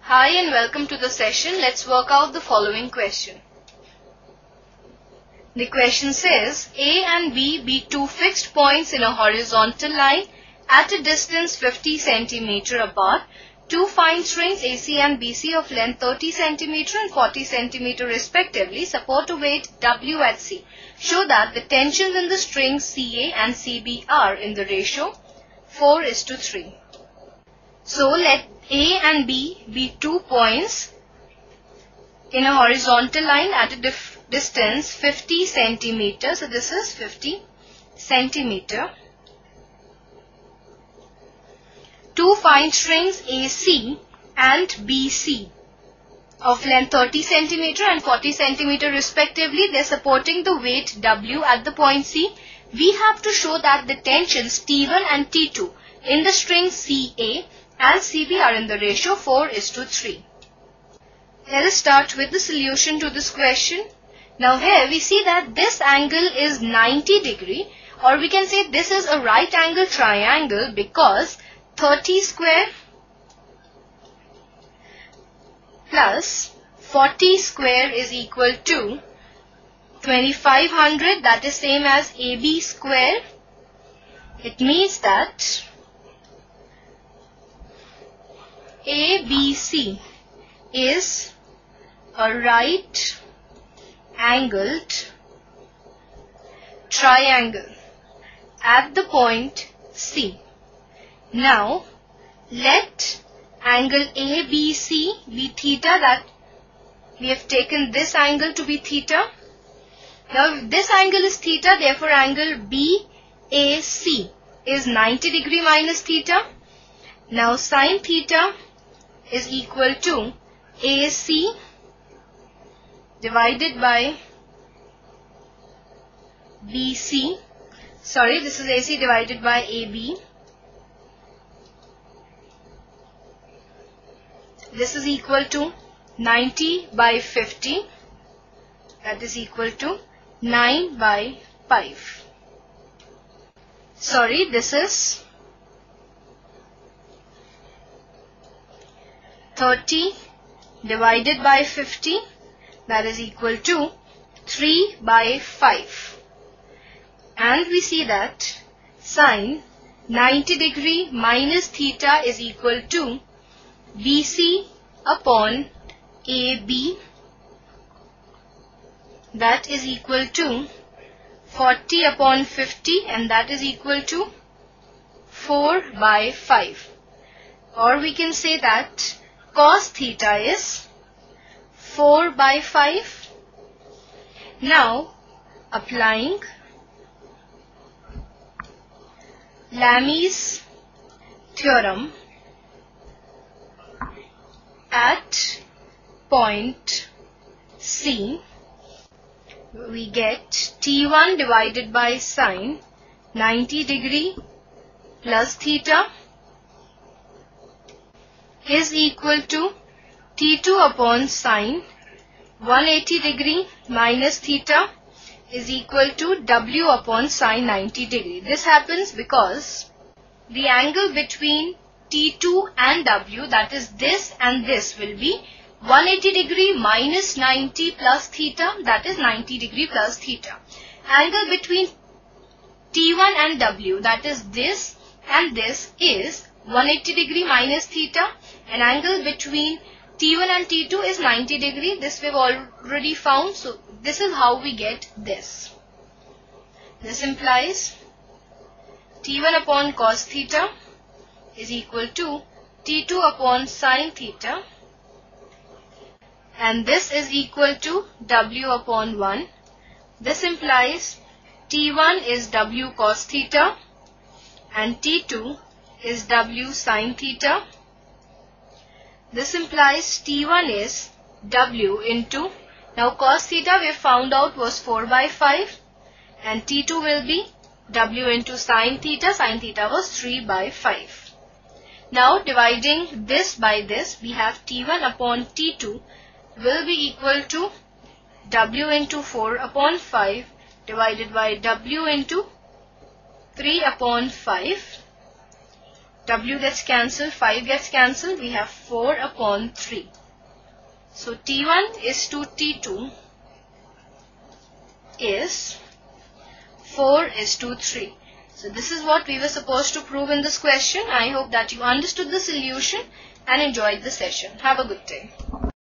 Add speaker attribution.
Speaker 1: Hi and welcome to the session. Let's work out the following question. The question says, A and B be two fixed points in a horizontal line at a distance 50 cm apart. Two fine strings AC and BC of length 30 cm and 40 cm respectively support a weight W at C. Show that the tensions in the strings CA and CB are in the ratio 4:3. So let A and B be 2 points in a horizontal line at a distance 50 cm. So this is 50 cm. Two fine strings AC and BC of length 30 cm and 40 cm respectively. They are supporting the weight W at the point C. We have to show that the tensions T1 and T2 in the strings CA and CB are in the ratio 4:3. Let us start with the solution to this question. Now here we see that this angle is 90 degree, or we can say this is a right angle triangle because 30 square plus 40 square is equal to 2500, that is same as AB square. It means that ABC is a right angled triangle at the point C. Now let angle ABC be theta, that we have taken this angle to be theta. Now if this angle is theta, therefore angle BAC is 90 degree minus theta. Now sin theta is equal to AC divided by BC. Sorry, this is AC divided by AB. This is equal to 90 by 50. That is equal to 9 by 5. Sorry, this is 30 divided by 50, that is equal to 3 by 5. And we see that sin 90 degree minus theta is equal to BC upon AB, that is equal to 40 upon 50, and that is equal to 4 by 5. Or we can say that cos theta is 4 by 5. Now applying Lami's theorem at point C, we get T1 divided by sin 90 degree plus theta is equal to T2 upon sin 180 degree minus theta is equal to W upon sin 90 degree. This happens because the angle between T2 and W, that is this and this, will be 180 degree minus 90 plus theta, that is 90 degree plus theta. Angle between T1 and W, that is this and this, is 180 degree minus theta, and angle between T1 and T2 is 90 degree. This we have already found. So this is how we get this. This implies T1 upon cos theta is equal to T2 upon sin theta, and this is equal to W upon 1. This implies T1 is W cos theta and T2 is W sin theta. This implies T1 is W into, now cos theta we have found out was 4 by 5, and T2 will be W into sin theta was 3 by 5. Now dividing this by this, we have T1 upon T2 will be equal to W into 4 upon 5 divided by W into 3 upon 5. W gets cancelled, 5 gets cancelled, we have 4 upon 3. So T1 is to T2 is 4 is to 3. So this is what we were supposed to prove in this question. I hope that you understood the solution and enjoyed the session. Have a good day.